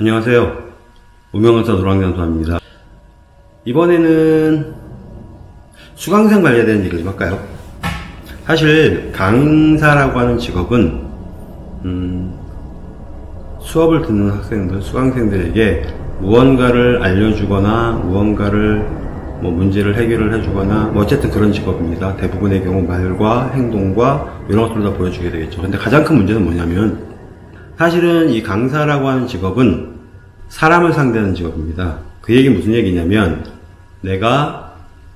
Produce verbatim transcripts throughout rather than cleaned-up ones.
안녕하세요. 무명강사 노랑장수입니다. 이번에는 수강생 관련된 얘기를 좀 할까요? 사실 강사라고 하는 직업은 음, 수업을 듣는 학생들, 수강생들에게 무언가를 알려주거나 무언가를 뭐 문제를 해결을 해주거나 뭐 어쨌든 그런 직업입니다. 대부분의 경우 말과 행동과 이런 것들을 다 보여주게 되겠죠. 근데 가장 큰 문제는 뭐냐면 사실은 이 강사라고 하는 직업은 사람을 상대하는 직업입니다. 그 얘기 무슨 얘기냐면 내가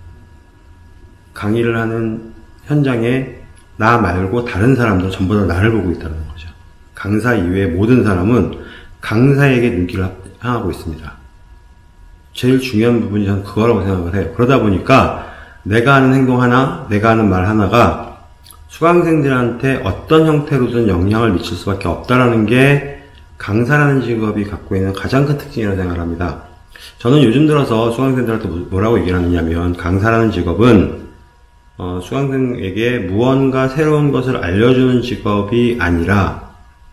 강의를 하는 현장에 나 말고 다른 사람들 전부 다 나를 보고 있다는 거죠. 강사 이외의 모든 사람은 강사에게 눈길을 향하고 있습니다. 제일 중요한 부분이 저는 그거라고 생각을 해요. 그러다 보니까 내가 하는 행동 하나, 내가 하는 말 하나가 수강생들한테 어떤 형태로든 영향을 미칠 수밖에 없다라는 게 강사라는 직업이 갖고 있는 가장 큰 특징이라고 생각을 합니다. 저는 요즘 들어서 수강생들한테 뭐라고 얘기를 하느냐면 강사라는 직업은 어, 수강생에게 무언가 새로운 것을 알려주는 직업이 아니라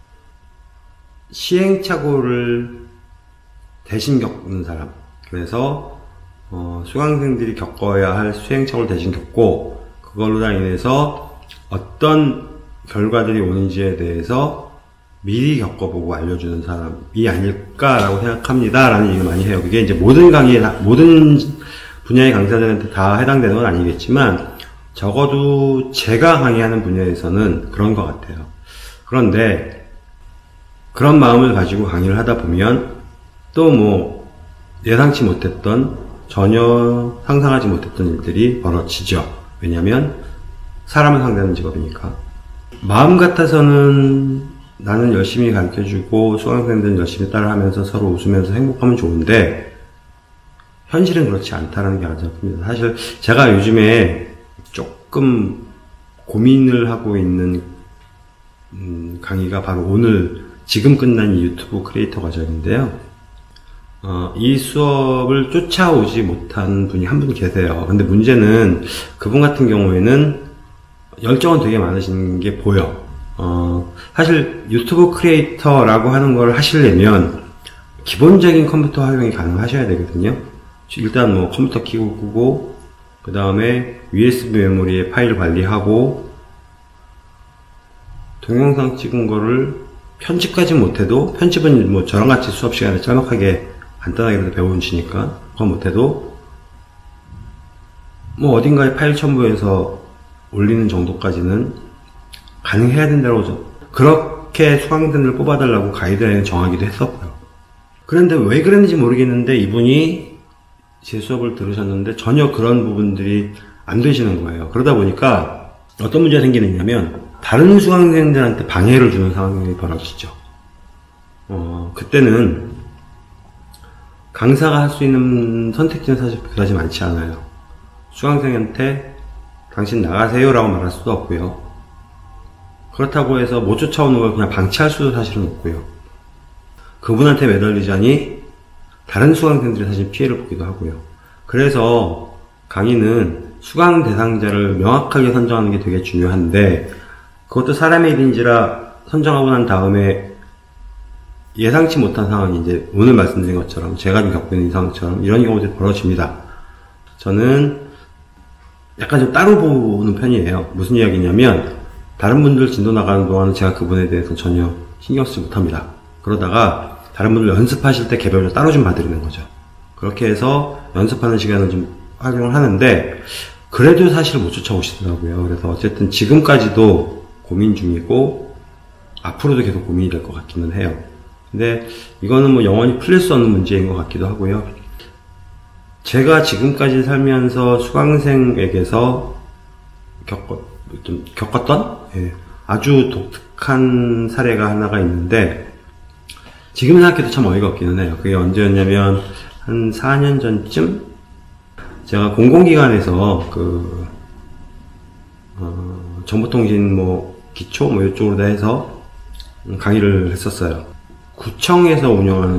시행착오를 대신 겪는 사람. 그래서 어, 수강생들이 겪어야 할 시행착오를 대신 겪고 그걸로 다 인해서 어떤 결과들이 오는지에 대해서 미리 겪어보고 알려주는 사람이 아닐까라고 생각합니다. 라는 얘기를 많이 해요. 그게 이제 모든 강의, 모든 분야의 강사들한테 다 해당되는 건 아니겠지만, 적어도 제가 강의하는 분야에서는 그런 것 같아요. 그런데, 그런 마음을 가지고 강의를 하다 보면, 또 뭐, 예상치 못했던, 전혀 상상하지 못했던 일들이 벌어지죠. 왜냐면, 사람을 상대하는 직업이니까. 마음 같아서는 나는 열심히 가르쳐주고 수강생들은 열심히 따라하면서 서로 웃으면서 행복하면 좋은데 현실은 그렇지 않다는 게 가장 큽니다. 사실 제가 요즘에 조금 고민을 하고 있는 음, 강의가 바로 오늘 지금 끝난 이 유튜브 크리에이터 과정인데요. 어, 이 수업을 쫓아오지 못한 분이 한 분 계세요. 근데 문제는 그분 같은 경우에는 열정은 되게 많으신 게 보여. 어, 사실 유튜브 크리에이터라고 하는 걸 하시려면 기본적인 컴퓨터 활용이 가능하셔야 되거든요. 일단 뭐 컴퓨터 키고 끄고 그 다음에 유에스비 메모리에 파일 관리하고 동영상 찍은 거를 편집까지 못해도 편집은 뭐 저랑 같이 수업 시간에 짤막하게 간단하게 배우시니까 그거 못해도 뭐 어딘가에 파일 첨부해서 올리는 정도까지는 가능해야 된다고 그렇게 수강생들을 뽑아달라고 가이드라인을 정하기도 했었고요. 그런데 왜 그랬는지 모르겠는데 이분이 제 수업을 들으셨는데 전혀 그런 부분들이 안 되시는 거예요. 그러다 보니까 어떤 문제가 생기느냐면 다른 수강생들한테 방해를 주는 상황이 벌어지죠. 어, 그때는 강사가 할 수 있는 선택지는 사실 그다지 많지 않아요. 수강생한테 당신 나가세요 라고 말할 수도 없고요. 그렇다고 해서 못 쫓아오는 걸 그냥 방치할 수도 사실은 없고요. 그분한테 매달리자니 다른 수강생들이 사실 피해를 보기도 하고요. 그래서 강의는 수강 대상자를 명확하게 선정하는 게 되게 중요한데 그것도 사람의 일인지라 선정하고 난 다음에 예상치 못한 상황이 이제 오늘 말씀드린 것처럼 제가 지금 겪고 있는 이 상황처럼 이런 경우들이 벌어집니다. 저는 약간 좀 따로 보는 편이에요. 무슨 이야기냐면 다른 분들 진도 나가는 동안은 제가 그분에 대해서 전혀 신경 쓰지 못합니다. 그러다가 다른 분들 연습하실 때 개별적으로 따로 좀 봐드리는 거죠. 그렇게 해서 연습하는 시간을 좀 활용을 하는데 그래도 사실 못 쫓아오시더라고요. 그래서 어쨌든 지금까지도 고민 중이고 앞으로도 계속 고민이 될 것 같기는 해요. 근데 이거는 뭐 영원히 풀릴 수 없는 문제인 것 같기도 하고요. 제가 지금까지 살면서 수강생에게서 겪었, 좀 겪었던 예, 아주 독특한 사례가 하나가 있는데 지금 생각해도 참 어이가 없기는 해요. 그게 언제였냐면 한 사 년 전쯤 제가 공공기관에서 그 어, 정보통신 뭐 기초 뭐 이쪽으로 다 해서 강의를 했었어요. 구청에서 운영하는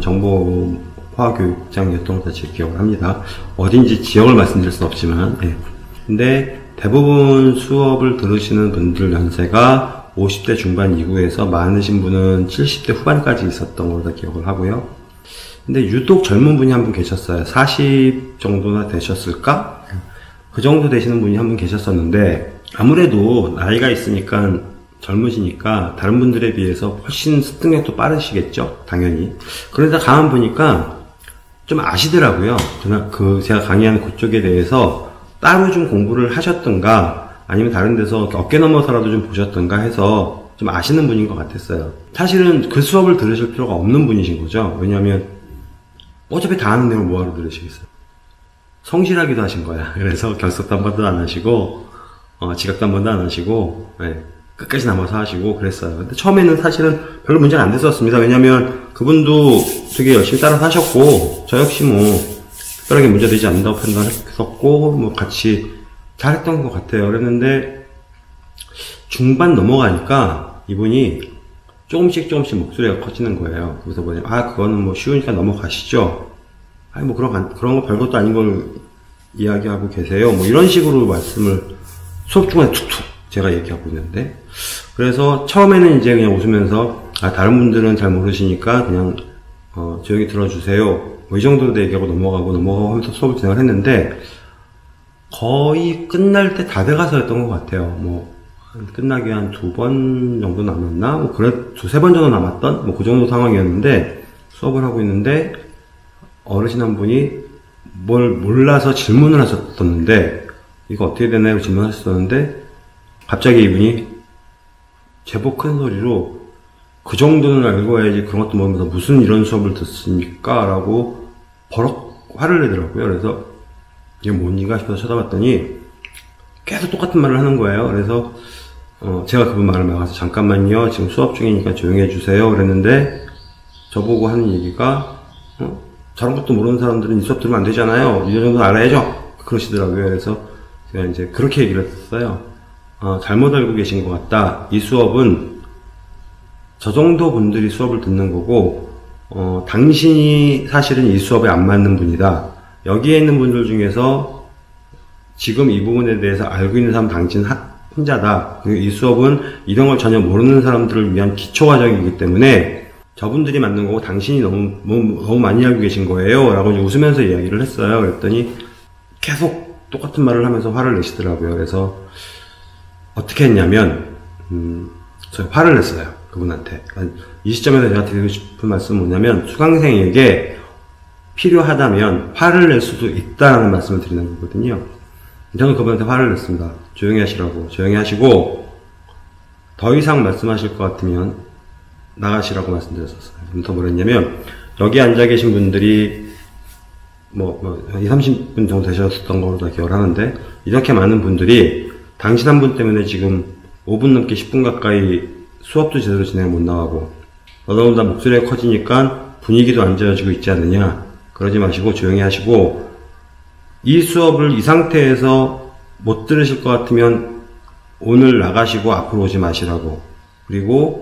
정보화교육장이었던 것도 제 기억을 합니다. 어딘지 지역을 말씀드릴 수는 없지만 예. 근데 대부분 수업을 들으시는 분들 연세가 오십 대 중반 이후에서 많으신 분은 칠십 대 후반까지 있었던 걸로 다 기억을 하고요. 근데 유독 젊은 분이 한 분 계셨어요. 사십 정도나 되셨을까? 그 정도 되시는 분이 한 분 계셨었는데, 아무래도 나이가 있으니까 젊으시니까 다른 분들에 비해서 훨씬 습득력도 빠르시겠죠, 당연히. 그러다 가만 보니까 좀 아시더라고요. 그나 그 제가 강의하는 그쪽에 대해서 따로 좀 공부를 하셨던가, 아니면 다른 데서 어깨 넘어서라도 좀 보셨던가 해서 좀 아시는 분인 것 같았어요. 사실은 그 수업을 들으실 필요가 없는 분이신 거죠. 왜냐하면 어차피 다 아는 내용 뭐하러 들으시겠어요. 성실하기도 하신 거야. 그래서 결석도 한 번도 안 하시고, 어, 지각도 한 번도 안 하시고, 네, 끝까지 남아서 하시고 그랬어요. 근데 처음에는 사실은 별로 문제가 안 됐었습니다. 왜냐면 그분도 되게 열심히 따라서 하셨고, 저 역시 뭐 특별하게 문제되지 않는다고 판단했었고, 뭐 같이 잘했던 것 같아요. 그랬는데 중반 넘어가니까 이분이 조금씩 조금씩 목소리가 커지는 거예요. 그래서 뭐냐면, 아, 그거는 뭐 쉬우니까 넘어가시죠. 아니, 뭐 그런, 그런 거 별것도 아닌 걸 이야기하고 계세요. 뭐 이런 식으로 말씀을 수업 중간에 툭툭 제가 얘기하고 있는데. 그래서 처음에는 이제 그냥 웃으면서, 아, 다른 분들은 잘 모르시니까 그냥, 어, 조용히 들어주세요. 뭐 이 정도로 얘기하고 넘어가고 넘어가고 하면서 수업을 진행을 했는데, 거의 끝날 때 다 돼가서였던 것 같아요. 뭐, 끝나기 한 두 번 정도 남았나? 뭐, 그래, 두세 번 정도 남았던? 뭐, 그 정도 상황이었는데, 수업을 하고 있는데, 어르신 한 분이 뭘 몰라서 질문을 하셨었는데, 이거 어떻게 되나요? 질문하셨었는데, 갑자기 이분이 제법 큰 소리로, 그 정도는 알고 와야지 그런 것도 모르면서 무슨 이런 수업을 듣습니까? 라고 버럭 화를 내더라고요. 그래서, 이게 뭔가 싶어서 쳐다봤더니, 계속 똑같은 말을 하는 거예요. 그래서, 어, 제가 그분 말을 막아서 잠깐만요. 지금 수업 중이니까 조용히 해주세요. 그랬는데, 저보고 하는 얘기가, 어? 저런 것도 모르는 사람들은 이 수업 들으면 안 되잖아요. 이 정도 알아야죠. 그러시더라고요. 그래서 제가 이제 그렇게 얘기를 했어요. 어, 잘못 알고 계신 것 같다. 이 수업은 저 정도 분들이 수업을 듣는 거고, 어, 당신이 사실은 이 수업에 안 맞는 분이다. 여기에 있는 분들 중에서 지금 이 부분에 대해서 알고 있는 사람 당신 혼자다. 그리고 이 수업은 이런 걸 전혀 모르는 사람들을 위한 기초과정이기 때문에 저분들이 맞는 거고 당신이 너무, 너무, 너무 많이 알고 계신 거예요. 라고 웃으면서 이야기를 했어요. 그랬더니 계속 똑같은 말을 하면서 화를 내시더라고요. 그래서 어떻게 했냐면, 음, 제가 화를 냈어요. 그분한테. 이 시점에서 제가 드리고 싶은 말씀은 뭐냐면, 수강생에게 필요하다면 화를 낼 수도 있다라는 말씀을 드리는 거거든요. 저는 그분한테 화를 냈습니다. 조용히 하시라고. 조용히 하시고, 더 이상 말씀하실 것 같으면 나가시라고 말씀드렸었어요. 더 뭐랬냐면, 여기 앉아 계신 분들이, 뭐, 뭐, 한 이삼십 분 정도 되셨던 걸로 다 기억을 하는데, 이렇게 많은 분들이 당신 한 분 때문에 지금 오 분 넘게 십 분 가까이 수업도 제대로 진행 못 나가고, 너더군다나 목소리가 커지니까 분위기도 안 좋아지고 있지 않느냐. 그러지 마시고 조용히 하시고, 이 수업을 이 상태에서 못 들으실 것 같으면 오늘 나가시고 앞으로 오지 마시라고. 그리고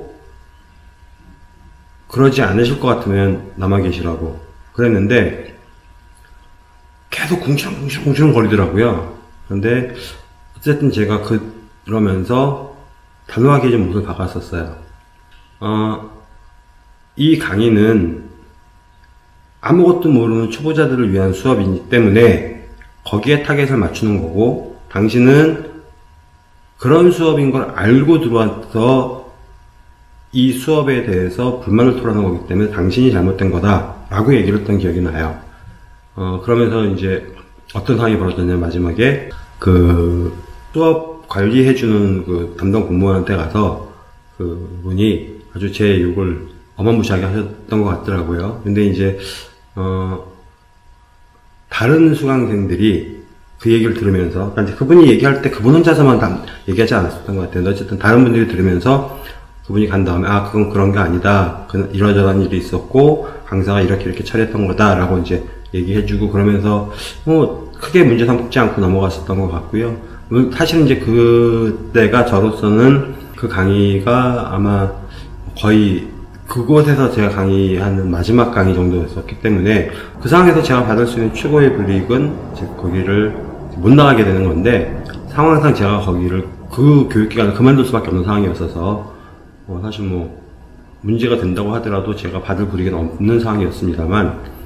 그러지 않으실 것 같으면 남아 계시라고 그랬는데 계속 궁시렁궁시렁 거리더라고요. 그런데 어쨌든 제가 그러면서 단호하게 좀 못을 박았었어요. 어, 이 강의는 아무것도 모르는 초보자들을 위한 수업이기 때문에 거기에 타겟을 맞추는 거고, 당신은 그런 수업인 걸 알고 들어와서 이 수업에 대해서 불만을 토로하는 거기 때문에 당신이 잘못된 거다 라고 얘기를 했던 기억이 나요. 어, 그러면서 이제 어떤 상황이 벌어졌냐면, 마지막에 그 수업 관리해주는 그 담당 공무원한테 가서 그 분이 아주 제 욕을 어마무시하게 하셨던 것 같더라고요. 근데 이제 어 다른 수강생들이 그 얘기를 들으면서, 그러니까 그분이 얘기할 때 그분 혼자서만 다 얘기하지 않았었던 것 같아요. 어쨌든 다른 분들이 들으면서 그분이 간 다음에, 아, 그건 그런 게 아니다. 이러저런 일이 있었고, 강사가 이렇게 이렇게 처리했던 거다. 라고 이제 얘기해주고, 그러면서, 뭐, 크게 문제 삼지 않고 넘어갔었던 것 같고요. 사실은 이제 그때가 저로서는 그 강의가 아마 거의 그곳에서 제가 강의하는 마지막 강의 정도였었기 때문에, 그 상황에서 제가 받을 수 있는 최고의 불이익은 거기를 못 나가게 되는 건데, 상황상 제가 거기를 그 교육기관을 그만둘 수밖에 없는 상황이었어서, 어, 사실 뭐 문제가 된다고 하더라도 제가 받을 불이익은 없는 상황이었습니다만,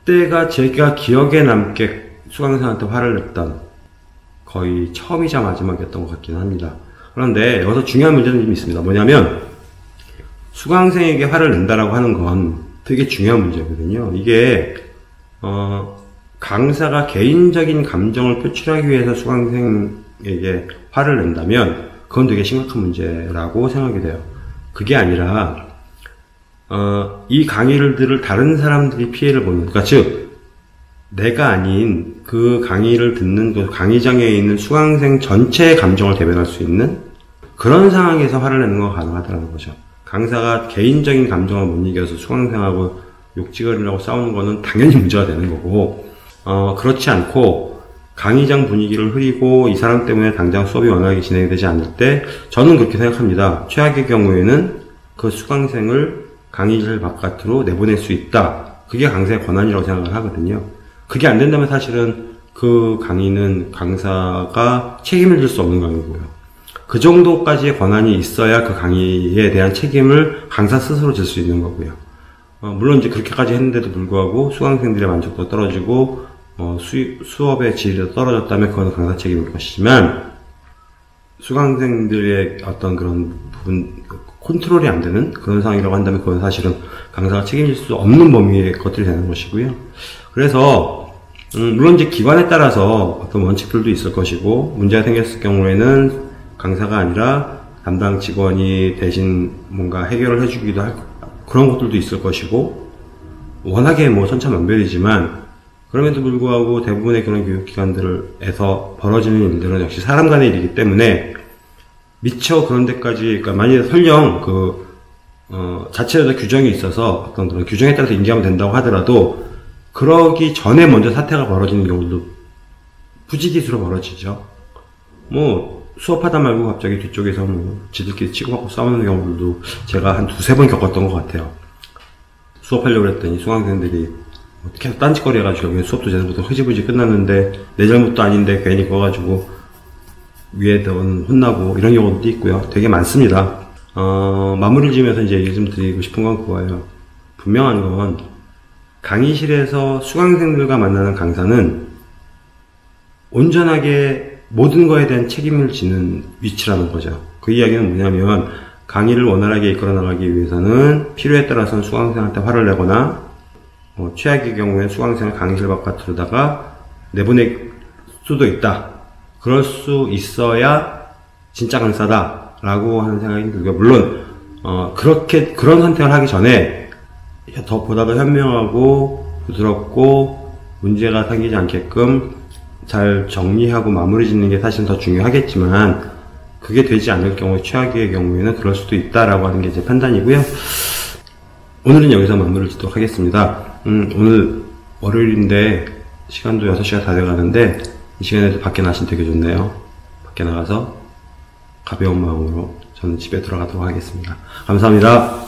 그때가 제가 기억에 남게 수강생한테 화를 냈던 거의 처음이자 마지막이었던 것 같긴 합니다. 그런데 여기서 중요한 문제는 좀 있습니다. 뭐냐면 수강생에게 화를 낸다라고 하는 건 되게 중요한 문제거든요. 이게 어, 강사가 개인적인 감정을 표출하기 위해서 수강생에게 화를 낸다면 그건 되게 심각한 문제라고 생각이 돼요. 그게 아니라 어, 이 강의를 들을 다른 사람들이 피해를 보는, 그러니까 즉 내가 아닌 그 강의를 듣는 그 강의장에 있는 수강생 전체의 감정을 대변할 수 있는 그런 상황에서 화를 내는 건 가능하다는 거죠. 강사가 개인적인 감정을 못 이겨서 수강생하고 욕지거리라고 싸우는 거는 당연히 문제가 되는 거고, 어, 그렇지 않고 강의장 분위기를 흐리고 이 사람 때문에 당장 수업이 원활하게 진행이 되지 않을 때 저는 그렇게 생각합니다. 최악의 경우에는 그 수강생을 강의실 바깥으로 내보낼 수 있다. 그게 강사의 권한이라고 생각을 하거든요. 그게 안 된다면 사실은 그 강의는 강사가 책임을 질 수 없는 강의고요. 그 정도까지의 권한이 있어야 그 강의에 대한 책임을 강사 스스로 질 수 있는 거고요. 어, 물론 이제 그렇게까지 했는데도 불구하고 수강생들의 만족도가 떨어지고 어, 수, 수업의 질이 떨어졌다면 그건 강사 책임일 것이지만 수강생들의 어떤 그런 부분 컨트롤이 안 되는 그런 상황이라고 한다면 그건 사실은 강사가 책임질 수 없는 범위의 것들이 되는 것이고요. 그래서 음, 물론 이제 기관에 따라서 어떤 원칙들도 있을 것이고 문제가 생겼을 경우에는 강사가 아니라 담당 직원이 대신 뭔가 해결을 해주기도 할 그런 것들도 있을 것이고 워낙에 뭐 천차만별이지만 그럼에도 불구하고 대부분의 그런 교육기관들에서 벌어지는 일들은 역시 사람 간의 일이기 때문에 미처 그런 데까지, 그러니까 만약에 설령 그, 어, 자체로 규정이 있어서 어떤 그런 규정에 따라서 인지하면 된다고 하더라도 그러기 전에 먼저 사태가 벌어지는 경우도 부지기수로 벌어지죠. 뭐, 수업하다 말고 갑자기 뒤쪽에서 뭐, 지들끼리 치고받고 싸우는 경우들도 제가 한 두세 번 겪었던 것 같아요. 수업하려고 했더니 수강생들이 계속 딴짓거리 해가지고 결국엔 수업도 제대로부터 흐지부지 끝났는데 내 잘못도 아닌데 괜히 그거가지고 위에다 혼나고 이런 경우도 있고요. 되게 많습니다. 어, 마무리를 지으면서 이제 얘기 좀 드리고 싶은 건 그거예요. 분명한 건 강의실에서 수강생들과 만나는 강사는 온전하게 모든 거에 대한 책임을 지는 위치라는 거죠. 그 이야기는 뭐냐면 강의를 원활하게 이끌어 나가기 위해서는 필요에 따라서는 수강생한테 화를 내거나 어, 최악의 경우에 수강생을 강의실 바깥으로다가 내보낼 수도 있다. 그럴 수 있어야 진짜 강사다 라고 하는 생각이 들고요. 물론 어, 그렇게 그런 선택을 하기 전에 더 보다 더 현명하고 부드럽고 문제가 생기지 않게끔 잘 정리하고 마무리 짓는 게 사실 더 중요하겠지만 그게 되지 않을 경우에 최악의 경우에는 그럴 수도 있다라고 하는 게 제 판단이고요. 오늘은 여기서 마무리를 짓도록 하겠습니다. 음, 오늘 월요일인데 시간도 여섯 시가 다 돼가는데 이 시간에도 밖에 나시면 되게 좋네요. 밖에 나가서 가벼운 마음으로 저는 집에 돌아가도록 하겠습니다. 감사합니다.